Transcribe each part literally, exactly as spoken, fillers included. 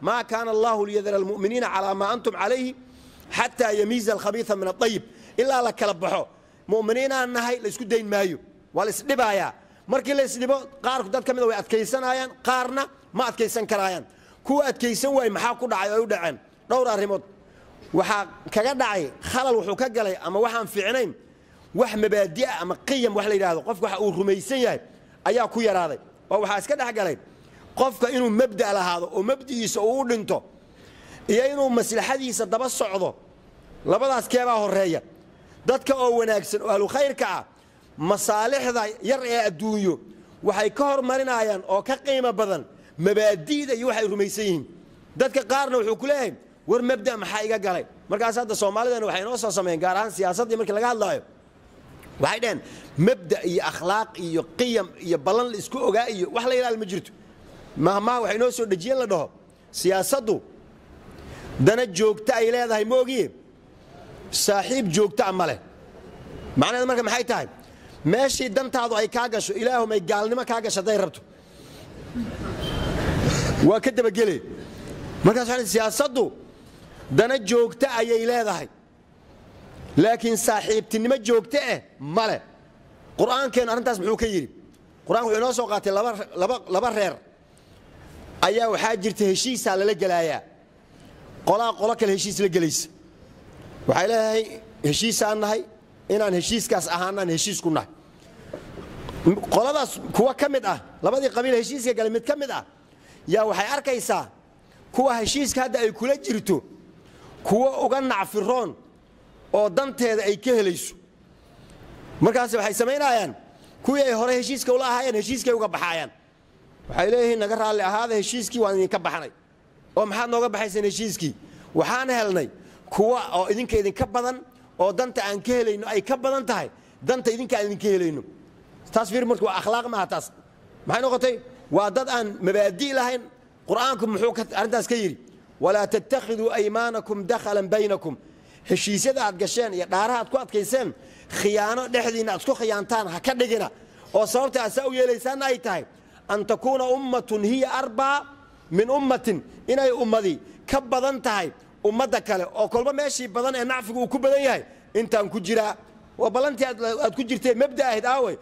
ما كان الله ليذر المؤمنين على ما أنتم عليه حتى يميز الخبيث من الطيب إلا لك لبحو مؤمنين أنها ليسكو دين مايو والإسلبايا markii la isdhibo qaar dad kamid way adkeysanayaan qaarna ma adkeysan karayaan kuwa adkeysan way maxaa ku dhacay ay u dhaceen dhowr arrimood waxa kaga dhacay khalal wuxuu ka galay ama waxaan fiicnayn wax mabaadi ama qiyam wax la yiraahdo qofku waxa uu rumaysan yahay ayaa ku yaraaday oo waxa iska dhax galay qofka inuu mabda lahaado oo mabdigiisa uu dhinto iyo inuu maslaxadiisa daba socdo labadaas keebaa horeeya dadka oo wanaagsan oo ahlu khayrka ah masaalixda yar ee adduunyo waxay ka hormarinayaan oo ka qiimo badan mabaadiida iyo waxay rumaysan yihiin dadka qaarna wuxuu ku leeyahay war mabda maxaa iga galay markaas hadda Soomaalidan waxay noo soo sameeyeen gaar ahaan siyaasadda markii laga hadlayo waxay dheen mabda iyo akhlaaq iyo qiyam iyo balan la isku ogaa iyo wax la ilaal ma jirto mahma waxay noo soo dhajiyeen la dhaho siyaasaddu dana joogta ay leedahay ma ogiye saaxiib joogta ama leh macnaheedu marka maxay tahay meeshii dantaadu ay ka gasho ilaahu may gaalnimo ka gashaday rabto waa ka dabagelay markaas waxaan siyaasaddu dana joogta ayay leedahay laakiin saaxiibtinimo joogta ah male quraankeena arintaas muxuu ka yiri quraanku wuxuu noo soo qaatay laba laba laba reer ayaa waxa jirta heshiis la galayaa qolaa qola kale heshiis la galaysa waxay leeyahay heshiis aan nahay inaan heshiiskaas ahaanaan heshiis ku nahay qoladaas kuwa kamid ah labadii qabiil heshiiska galay mid kamid ah yaa waxay arkaysaa kuwa heshiiska hadda ay kula jirto kuwa uga nacfiroon oo danteeda ay ka helayso markaas waxay sameynayaan kuwii ay hore heshiiska ula ahaayeen heshiiskay uga baxayaan waxay leeyihiin naga raali ahaada heshiiskii waan idinka baxnay oo maxaad nooga baxayseen heshiiskii waxaan helnay kuwa oo idinka idinka badan oo danta aan ka helayno ay ka badan tahay danta idinka aan idinka helayno taas fiir markuu akhlaaq ma taas maxay noqotay waa dad aan mabaadi lahayn quraanku muxuu ka arintaas ka yiri wala tattakhidhu aymanakum dakhalan baynakum heshiisyada aad gasheen iyo dhaaraha aad ku adkayseen khiyaano dhexdiina aad ku khiyaantaan ha ka dhigina oo sababta aad u yeelaysaan ay tahay an takuna ummatun hiya arba min ummatin inay ummadi ka badan tahay ummadda kale oo kolba meeshii badan ee nacfigu uu ku badan yahay intaan ku jira waa balantii aad ku jirtay mabda ahid aaway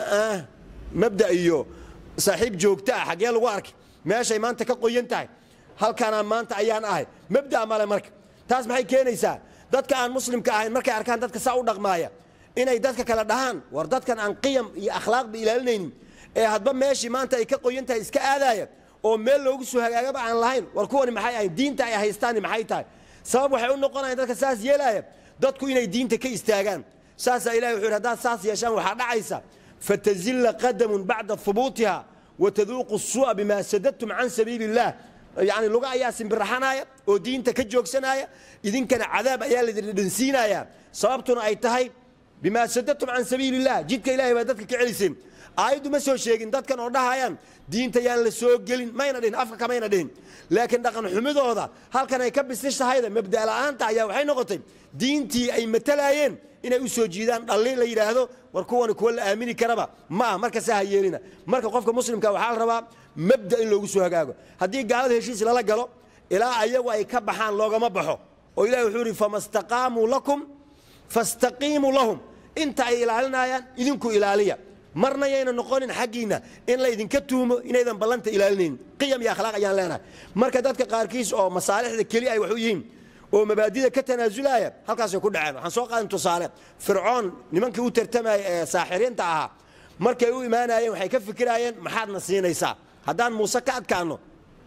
mabda iyo saaxiib joogta ah xagee lagu arkay meeshay maanta ka qoyan tahay halkaana maanta ayaan ahay mabda male marka taas maxay keenaysaa dadka aan muslimka ahayn markay arkaan dadka saa u dhaqmaaya inay dadka kala dhahaan war dadkan aan qiyam iyo akhlaaq bi ilaalinaynin ee hadba meeshii maanta ay ka qoyan tahay iska aadaya oo meel loogu soo hagaagaba aan lahayn war kuwani maxay ahayn diinta ay haystaan maxay tahay sabab waxay u noqonayaan dadka saas yeelaya dadku inay diinta ka istaagaan saas ilaahay wuxuu hadaa saas yeeshaan waxa dhacaysa fatazilla qadamun ba'da thubutiha wa tadhuqu as-su'a bima sadadtum an sabilillah yani luga ayaa simbiraxanaya oo diinta ka joogsanaya idinkana cadaab ayaa la dhinsiinaya sababtuna ay tahay bima sadadtum an sabilillah jidka ilaahay baa dadka ka celisin aayadu ma soo sheegin dadkan oo dhahayaan diinta yaan la soo gelin mayna dhin afka kamayna dhin laakiin dhaqan xumidooda halkan ay ka bisishahayda mabda la'aanta ayaa waxay noqotay diintii ay matalayeen inay u soo jiidaan dhalin la yiraahdo war kuwan kuwa la aamini karaba ma marka saha yeelina marka qofka muslimka waxa la rabaa mabda in loogu soo hagaago hadii gaalada heshiis la galo ilaa ayagu ay ka baxaan loogama baxo oo ilaahay wuxuu yiri famastaqamu lakum fastaqimu lahum inta ay ilaalinayaan idinku ilaaliya marna yayna noqonin xaqiina in la idinka tuumo inaydan balanta ilaalinin qiyam iyo akhlaaq ayaan leenahay marka dadka qaarkiis oo masaalixda kali ay wax u yihiin oo mabaadida ka tanaasulaya halkaas ay ku dhaceen waxaan soo qaadan tusaale fircoon nimankii u tartamay ee saaxiriinta ahaa markay u imaanayeen waxay ka fikirayeen maxaad na siinaysaa haddaan muuse ka adkaano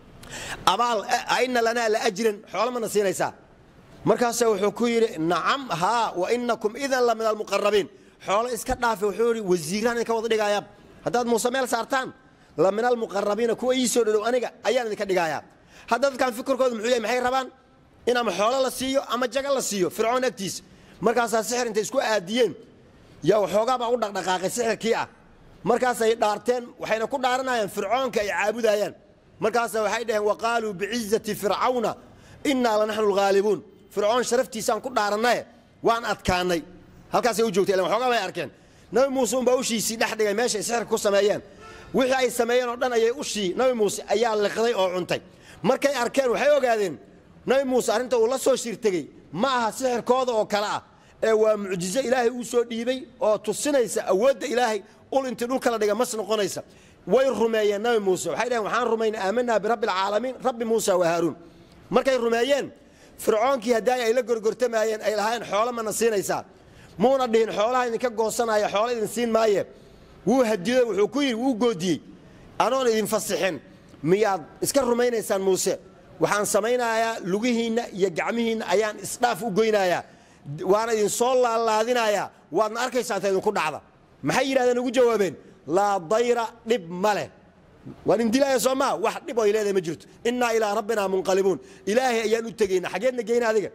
abaal ayna lana la ajran xoolo ma na siinaysaa markaas wuxuu ku yiri nacam ha wa innakum idan la min al muqarrabin xoolo iska dhaafay wuxuu yiri wasiiraan ka wada dhigaya haddaad muuse meel saartaan la min al muqarrabin kuwa ii soo dhaw aniga ayaan idinka dhigaya hadda dadkan fikirkooda muxuu yahay maxay rabaan in ama xoolo la siiyo ama jagal la siiyo fircoon agtiis markaas sixir inta isku aadiyeen yaa waxoogaa baa u dhaqdhaqaaqay sixirkii ah markaas ay dhaarteen waxayna ku dhaaranayaan fircoonka ay caabudayaan markaas waxay dhaheen waqaaluu bi'izzati fircauna inna lanahnu al-ghalibun fircoon sharaftiisaan ku dhaaranay waan adkaanay halkaas ay u joogtay ilaa waxoogaa bay arkeen nabi muuse baa u shiisi dhaxdhigay meesha sixirka ku sameeyeen wixii ay sameeyeen oo dhan ayay u shii nabi muuse ayaa liqday oo cuntay markay arkeen waxay ogaadeen nabi muuse arinta uu la soo shirtagay ma aha sixirkooda oo kala ah ee waa mucjizo ilaahay uu soo dhiibay oo tusinaysa awoodda ilaahay ul intii dhulka la dhiga mas noqonaysa way rumeeyeen nabi muuse waxay dhaheen waxaan rumaynaa aamanaa birabbil caalamiin rabbi muusa wa haaruun markay rumeeyeen fircoonkii haddii ay la gorgortamayeen ay lahayn xoolo ma nasiinaysaa muuna dhihin xoolaha idinka goosanaya xoolo idin siin maaye wuu hadiyo wuxuu ku yiri wuu goodiyey anoon idin fasixin miyaad iska rumaynaysaan muuse waxaan samaynayaa lugihiina iyo gacmihiina ayaan isdhaaf u goynayaa waana idin soo laalaadinayaa waadna arkaysaa ta idinku dhacda maxay yidhahdeen ugu jawaabeen laa dayra dhib male waan indilaya soomaa wax dhib oo ileedahay ma jirto innaa ilaa rabbinaa munqalibuun ilaahay ayaan u tegaynaa xageedna geyna adiga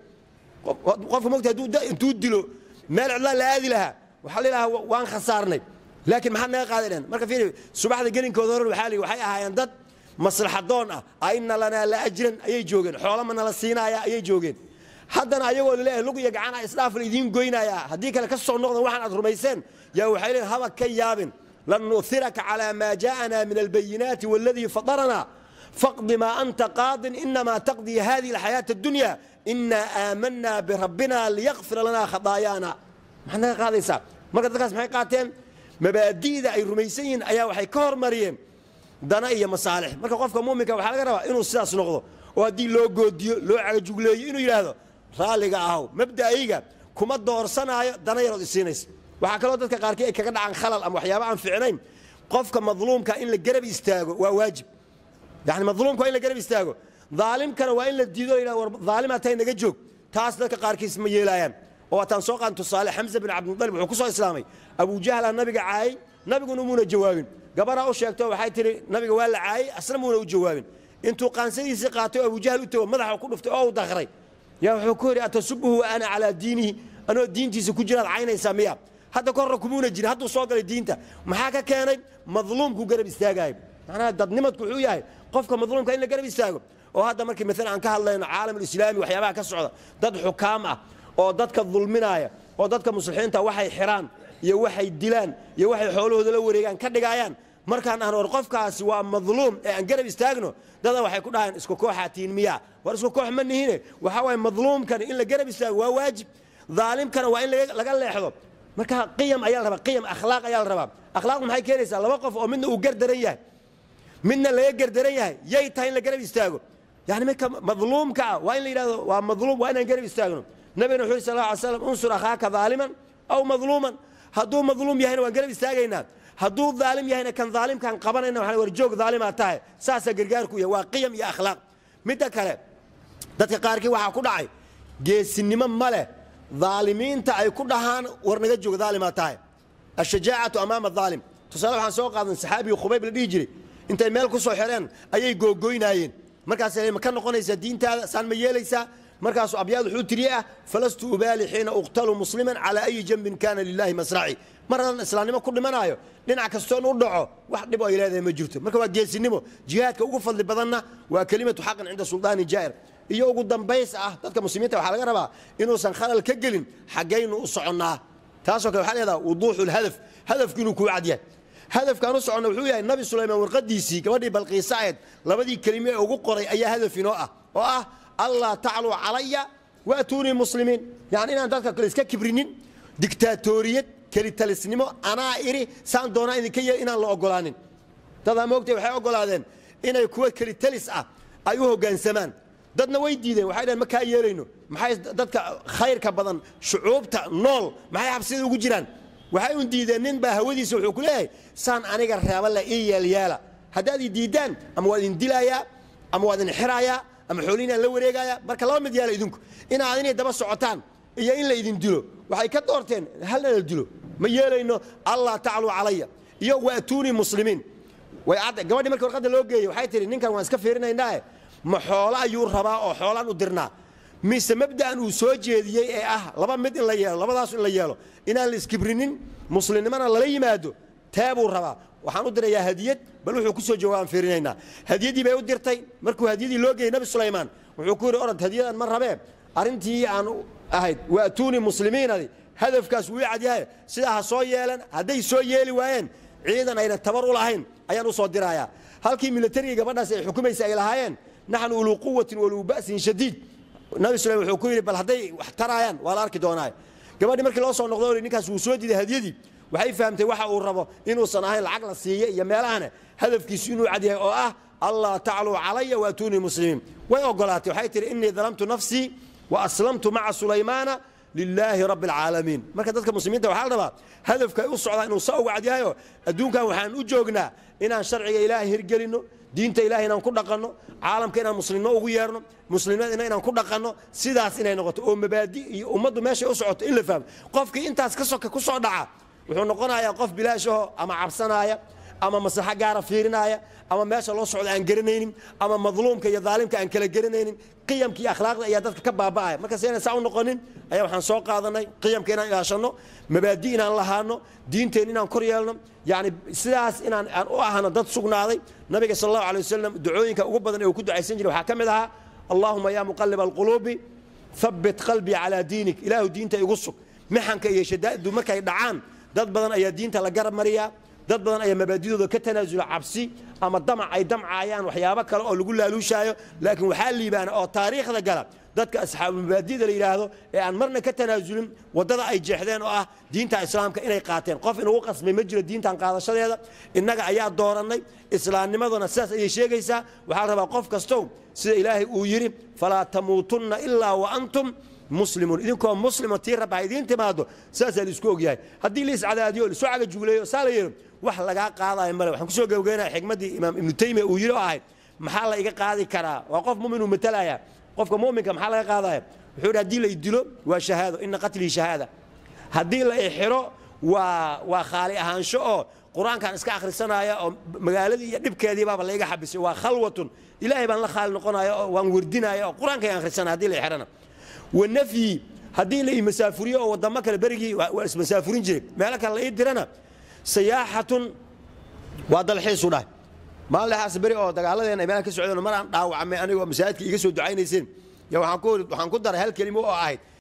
qofka mogta intuu dilo meel cidlaa la aadi lahaa waxaa la yidhaha waan khasaarnay laakiin maxaa naga qaadadheen marka fiiri subaxda gelinkooda hore waxaa la waxay ahaayeen dad maslaxadoon ah ayna lanaa la ajran ayay joogeen xoolo ma nala siinaaya ayay joogeen haddana ayagoo laleeyahay lug iyo gacana isdhaaf la idiin goynayaa haddii kale ka soo noqdan waxaan aad rumayseen yaa waxay leeyihin haba ka yaabin lan nu'thiraka calaa maa jaa'ana min albayinaati waaladii fadaranaa faqdi maa anta qaadin inamaa taqdii hadihi alxayaata addunya inaa aamanaa birabbina liyaqfira lanaa khadaayaana maxaad naga qaadaysaa marka dadkaas maxay qaateen mabaadi'da ay rumaysan yihiin ayaa waxay ka hormariyeen dana iyo masaalix marka qofka muuminka waxaa laga rabaa inuu sidaas noqdo oo haddii loo goodiyo loo cagajugleeyo inuu yidhaahdo raalliga ahow mabda'ayga kuma doorsanaayo dana yarood isiinaysa waxaa kaloo dadka qaarkii ay kaga dhacaan khalal ama waxyaaba aan fiicnayn qofka madluumka in la garab istaago waa waajib yani madluumka waa in la garab istaago daalimkana waa in la diido la war daalimaa tahay naga joog taas dadka qaarkiis ma yeelaayaan oo waataan soo qaan tusaale xamza bin cabdilmutalib wuxuu ku soo islaamay abujahl aa nabiga caayay nabiguna muuna jawaabin gabaraa u sheegto waxay tihi nabiga waa la caayay asna muuna u jawaabin intuu qaansadiisii qaatay oo abujahl u tago madaxa ku dhuftay oo u dakhray yaa wuxuu ku yidhi atasubuhu wa ana calaa diinihi anoo diintiisa ku jiraad caynaysaa miya hadda korra kumuuna jirin hadduu soo galay diinta maxaa ka keenay madluumku garab istaagayo macnaha dadnimadku wuxuu yahay qofka madluumka in la garab istaago oo hadda markii maalan aan ka hadlayno caalamulislaami waxyaabaha ka socda dad xukaam ah oo dadka dulminaaya oo dadka muslimiinta waxay xiraan iyo waxay dilaan iyo waxay xoolahooda la wareegaan ka dhigayaan markaan aan war qofkaasi waa madluum ee aan garab istaagno dada waxay ku dhahaan isku kooxaatiin miya war isku koox ma nihine waxa way madluumkan in la garab istaago waa waajib daalimkana waa in laga leexdo marka qiyam ayaa la rabaa qiyam akhlaaq ayaa la rabaa akhlaaqdu maxay keenaysaa laba qof oo midna uu gardaran yahay midna laga gardaran yahay yay tahay in la garab istaago yani marka madluumka waa in la yidhahdo waa madluum waa inaan garab istaagno nabigana wuxuu sal alla alay slam unsur akhaaka daaliman aw madluuman hadduu madluum yahayna waan garab istaagaynaa hadduu daalim yahayna kan daalimkaan qabanayna waxaan war joog daalimaa tahay saasaa gargaarku yahay waa qiyam iyo akhlaaq midda kale dadka qaarkii waxaa ku dhacay geesinimo ma leh daalimiinta ay ku dhahaan war naga joog daalimaa tahay ashajaacatu amaama daalim tusaale waxaan soo qaadan saxaabiga khubayb la dhihi jiray intay meel ku soo xireen ayay googoynaayeen markaas ma ka noqonaysaa diintaada saan ma yeelaysaa markaasuu abyaad wuxuu tiriye ah falastu ubaali xiina uqtalu musliman calaa ayi janbin kaana lilaahi masraci mar haddaan islaamnimo ku dhimanaayo dhinac kastoon u dhaco wax dhib oo ay leedahay ma jirto marka waa geesinimo jihaadka ugu fadli badanna waa kelimatu xaqin cinda suldaani jaa'ir iyo ugu dambays ah dadka muslimiinta waxaa laga rabaa inuusan khalal ka gelin xaggaynu u soconnaa taasoo kale waxaa leedaha wuduuxu lhadaf hadafku inuu kuu cad yahay hadafkaan u soconna wuxuu yahay nabi sulaymaan warqadiisii gabadhii balqiisa ahayd labadii kelime ee ugu qoray ayaa hadaf inoo ah oo ah allah tacluu calaya waatuunii muslimiin yani inaan dadka kale iska kibrinin diktaatoriyad kelitalisnimo anaa iri saan doonaa idinka yeel inaan la ogolaanin dadaa moogtay waxay ogolaadeen inay kuwa kelitalis ah ay u hoggaansamaan dadna way diideen waxay dhaheen ma kaa yeelayno maxay dadka khayrka badan shucuubta nool maxay xabsida ugu jiraan waxay un diideen nin baa hawadiisa wuxuu ku leeyahay saan aniga reeba la ii yeelyeela haddaad ii diidaan ama waa idin dilayaa ama waa idin xiraayaa ama xoolihiinaan la wareegayaa marka laba mid yaala idinku inaad inay daba socotaan iyo in la idin dilo waxay ka doorteen halna la dilo ma yeelayno allah tacluu calaya iyo waatuunii muslimiin way cadda gabadhii markii warqadda loo geeyey waxay tihi ninkan waan iska fiirinaynaae ma xoolo ayuu rabaa oo xoolaan u dirnaa mise mabda'an uu soo jeediyey ee ah laba mid in la yeelo labadaas in la yeelo inaan la iskibrinin muslimnimana lala yimaado teebuu rabaa waxaan u dirayaa hadiyad bal wuxuu ku soo jawaabaan fiirinaynaa hadiyadii bay u dirtay markuu hadiyadii loo geeyey nabi sulaymaan wuxuu ku yidhi orod hadiyadan ma rabee arrintii aan ahayd waatuunii muslimiinadi hadafkaas wuu cadyahay sidaa ha soo yeelan hadday soo yeeli waayeen ciidan ayna tabar u lahayn ayaan u soo dirayaa halkii militariga gabadhaas ay xukumaysa ay lahaayeen naxnu uluu quwatin waluu ba'sin shadiid nabi suleymaan wuxuu ku yidhi bal hadday wax taraayaan waa la arki doonaa gabadhii markii loo soo noqdo ninkaas wuu soo diiday hadiyadii waxay fahamtay waxa uu rabo inuusan ahayn lacag la siiyo iyo meelahana hadafkiisu inuu cad yahay oo ah allah tacluu calaya waatuunii muslimiin way ogolaatay waxay tihi innii dalamtu nafsii wa aslamtu maca sulaymaana lilaahi rabbi alcaalamiin marka dadka muslimiinta waxaa la rabaa hadafka ay u socdaan inuu saa uga cad yahayo adduunkan waxaan u joognaa inaan sharciga ilaahay hirgelinno diinta ilaahay inaan ku dhaqanno caalamka inaan muslimnimo ugu yeerno muslimnimada inaan ku dhaqanno sidaas inay noqoto oo mabaadi iyo ummaddu meeshay u socoto in la fahmo qofkii intaas ka soka ku soo dhaca wuxuu noqonayaa qof bilaashaho ama cabsanaya ama maslaxa gaara fiirinaya ama meesha loo socdo aan garanaynin ama madluumka iyo daalimka aan kala garanaynin qiyamka iyo akhlaaqda ayaa dadka ka baaba'aya marka si aynan saa u noqonin ayaa waxaan soo qaadanay qiyamka inaan ilaashanno mabaadi inaan lahaano diinteen inaan kor yeelno yani sidaas inaan aan u ahano dad sugnaaday nabiga sal allahu alay wasalam ducooyinka ugu badan ee uu ku ducaysan jiray waxaa ka mid ahaa allahuma yaa muqalliba alquluubi habbit qalbii calaa diinik ilaahu diinta igu sug mixanka iyo shadaa'du markay dhacaan dad badan ayaa diinta la garab mariyaa dad badan ayaa mabaadidooda ka tanaasula cabsi ama damac ay damcaayaan waxyaabo kale oo lagu laaluushaayo laakiin waxaa liibaana oo taariikhda gala dadka asxaabu mabaadida la yidhaahdo ee aan marna ka tanaasulin waddada ay jeexdeen oo ah diinta islaamka inay qaateen qof inugu qasmay ma jiro diintan qaadashadeeda innaga ayaa doorannay islaamnimaduna sidaas ayay sheegaysaa waxaa la rabaa qof kastow sida ilaahay uu yidhi falaa tamuutunna ilaa wa antum muslimuun idinkoo muslimo tii rabba ha idiin timaado saasaa la isku ogyahay haddii liis cadaadiyo lisoo caga jugleeyo saa la yeelo wax lagaa qaadayo male waxaan kusoo gebagaynaya xigmaddii imaam ibnu taymiya uu yidhi oo ahayd maxaa la iga qaadi karaa waa qof mu'minuu matalaya qofka mu'minka maxaa laga qaadaya wuxuu yidhi haddii la idilo waa shahaado ina qatlii shahaada haddii la ixiro waa waa khaali ahaansho oo qur-aankaan iska akhrisanaya oo magaaladii iyo dhibkeedii baaba layga xabisay waa khalwatun ilaahay baan la khaali noqonaya oo waan werdinaya oo qur-aankayaan akhrisanaya haddii la ixirana wanafyi haddii la ii masaafuriyo oo waddamo kale berigii waa ismasaafurin jiray meelo kale la ii dirana sayaaxatun waa dalxiisu dhahay maalinlahaas beri oo dagaalladeena meelaan ka socdeen mar aan dhaawacmay anigoo masaajidka iiga soo ducaynayseen ya waxaan ku waxaan ku daray hal kelimo oo ahayd